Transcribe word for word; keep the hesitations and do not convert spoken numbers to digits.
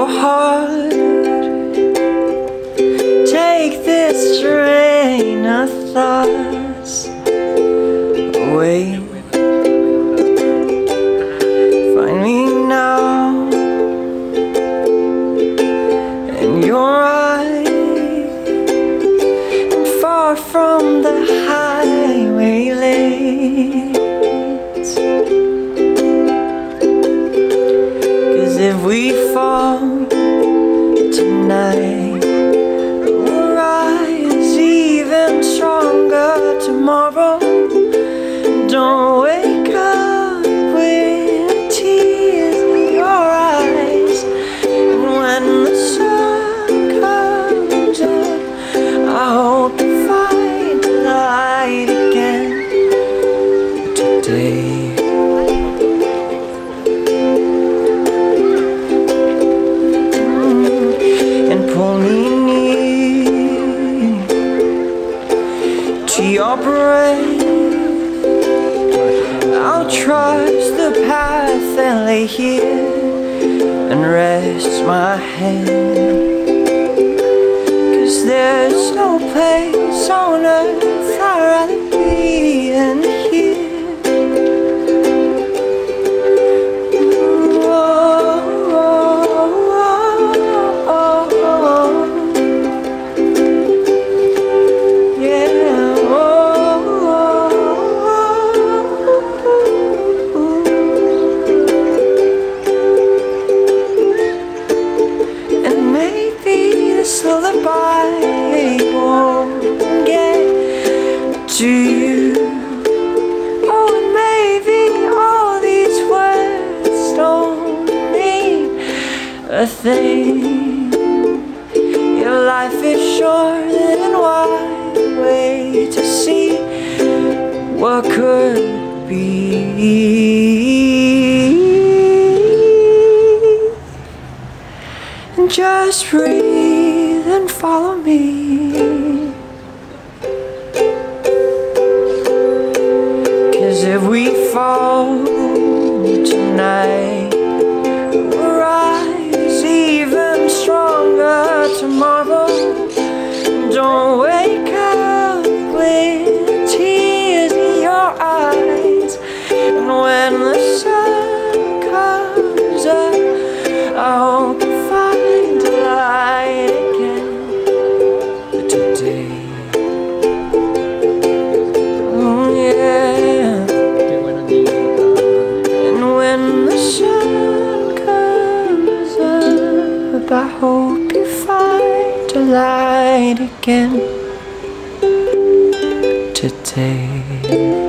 your heart. Take this train of thoughts away. Find me now in your eyes, and far from the highway lanes. 'Cause if we fall tonight, we'll rise even stronger tomorrow. Don't wake up with tears in your eyes, and when the sun comes up, I hope to find the light again today. And pull me near to your breath. I'll trust the path and lay here and rest my head. 'Cause there's no place on earth I'd rather be than here. Lullaby won't get to you. Oh, and maybe all these words don't mean a thing. Your life is short and wide, wait to see what could be. And just breathe and follow me. 'Cause if we fall tonight, we'll rise even stronger tomorrow. Don't wake up with tears in your eyes, and when the sun comes up, I hope you find the light again today. Mm, yeah. And when the sun comes up, I hope you find the light again today.